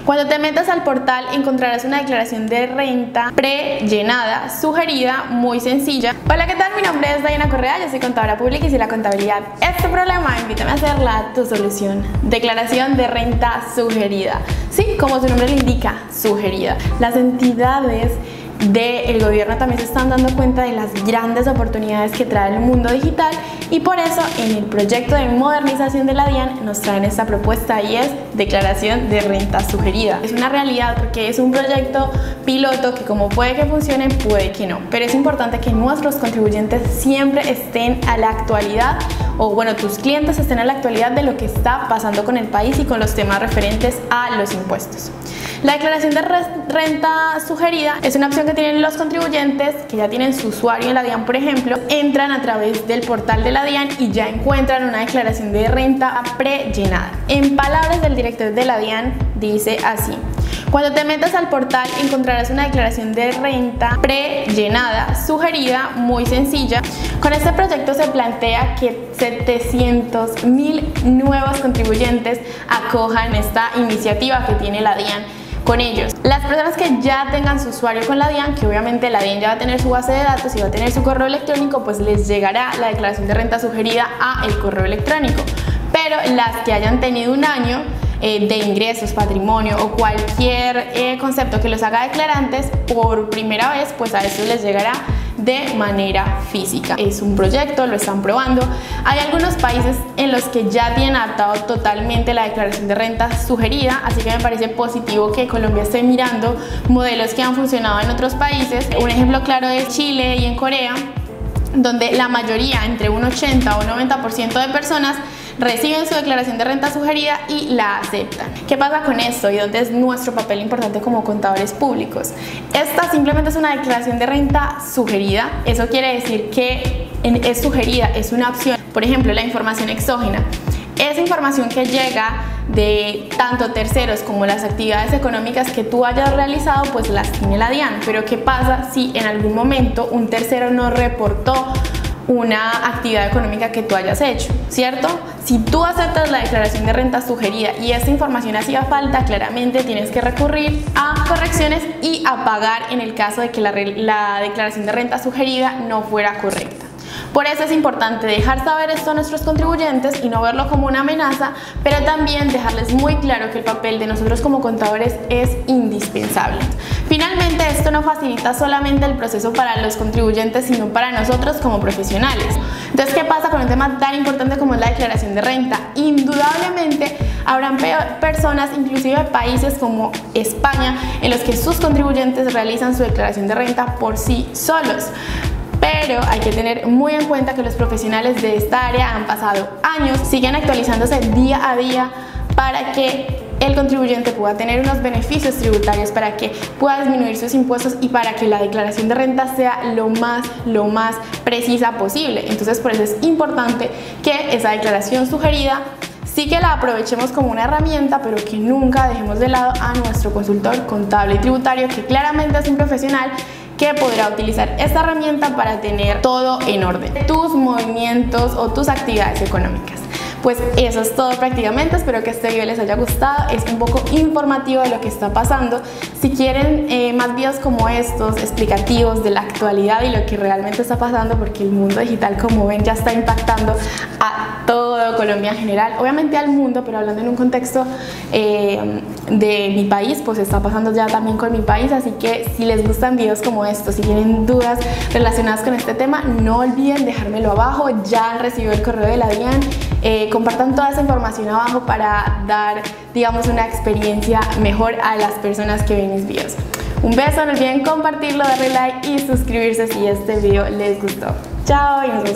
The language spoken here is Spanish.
Cuando te metas al portal encontrarás una declaración de renta pre-llenada, sugerida, muy sencilla. Hola, ¿qué tal? Mi nombre es Diana Correa, yo soy contadora pública y soy la contabilidad. Este problema, invítame a hacerla tu solución. Declaración de renta sugerida. Sí, como su nombre le indica, sugerida. Las entidades del gobierno también se están dando cuenta de las grandes oportunidades que trae el mundo digital y por eso en el proyecto de modernización de la DIAN nos traen esta propuesta y es declaración de renta sugerida. Es una realidad porque es un proyecto piloto que como puede que funcione, puede que no, pero es importante que nuestros contribuyentes siempre estén a la actualidad o bueno, tus clientes estén a la actualidad de lo que está pasando con el país y con los temas referentes a los impuestos. La declaración de renta sugerida es una opción que tienen los contribuyentes que ya tienen su usuario en la DIAN, por ejemplo, entran a través del portal de la DIAN y ya encuentran una declaración de renta pre-llenada. En palabras del director de la DIAN, dice así: cuando te metas al portal encontrarás una declaración de renta pre-llenada, sugerida, muy sencilla. Con este proyecto se plantea que 700.000 nuevos contribuyentes acojan esta iniciativa que tiene la DIAN con ellos. Las personas que ya tengan su usuario con la DIAN, que obviamente la DIAN ya va a tener su base de datos y va a tener su correo electrónico, pues les llegará la declaración de renta sugerida a el correo electrónico. Pero las que hayan tenido un año de ingresos, patrimonio o cualquier concepto que los haga declarantes por primera vez, pues a eso les llegará de manera física. Es un proyecto, lo están probando. Hay algunos países en los que ya tienen adaptado totalmente la declaración de renta sugerida, así que me parece positivo que Colombia esté mirando modelos que han funcionado en otros países. Un ejemplo claro es Chile y en Corea, donde la mayoría, entre un 80 o 90% de personas reciben su declaración de renta sugerida y la aceptan. ¿Qué pasa con esto y dónde es nuestro papel importante como contadores públicos? Esta simplemente es una declaración de renta sugerida. Eso quiere decir que es sugerida, es una opción. Por ejemplo, la información exógena. Esa información que llega de tanto terceros como las actividades económicas que tú hayas realizado, pues las tiene la DIAN. Pero ¿qué pasa si en algún momento un tercero no reportó una actividad económica que tú hayas hecho, ¿cierto? Si tú aceptas la declaración de renta sugerida y esta información hacía falta, claramente tienes que recurrir a correcciones y a pagar en el caso de que la declaración de renta sugerida no fuera correcta. Por eso es importante dejar saber esto a nuestros contribuyentes y no verlo como una amenaza, pero también dejarles muy claro que el papel de nosotros como contadores es indispensable. Finalmente, esto no facilita solamente el proceso para los contribuyentes, sino para nosotros como profesionales. Entonces, ¿qué pasa con un tema tan importante como es la declaración de renta? Indudablemente habrán personas, inclusive países como España, en los que sus contribuyentes realizan su declaración de renta por sí solos. Pero hay que tener muy en cuenta que los profesionales de esta área han pasado años, siguen actualizándose día a día para que el contribuyente pueda tener unos beneficios tributarios, para que pueda disminuir sus impuestos y para que la declaración de renta sea lo más precisa posible. Entonces, por eso es importante que esa declaración sugerida sí que la aprovechemos como una herramienta, pero que nunca dejemos de lado a nuestro consultor contable y tributario, que claramente es un profesional que podrá utilizar esta herramienta para tener todo en orden, tus movimientos o tus actividades económicas. Pues eso es todo prácticamente, espero que este video les haya gustado, es un poco informativo de lo que está pasando. Si quieren más videos como estos, explicativos de la actualidad y lo que realmente está pasando, porque el mundo digital, como ven, ya está impactando a todo Colombia en general, obviamente al mundo, pero hablando en un contexto de mi país, pues está pasando ya también con mi país, así que si les gustan videos como estos, si tienen dudas relacionadas con este tema, no olviden dejármelo abajo. Ya han recibido el correo de la DIAN, compartan toda esa información abajo para dar, digamos, una experiencia mejor a las personas que ven mis videos. Un beso, no olviden compartirlo, darle like y suscribirse si este video les gustó. Chao y nos vemos.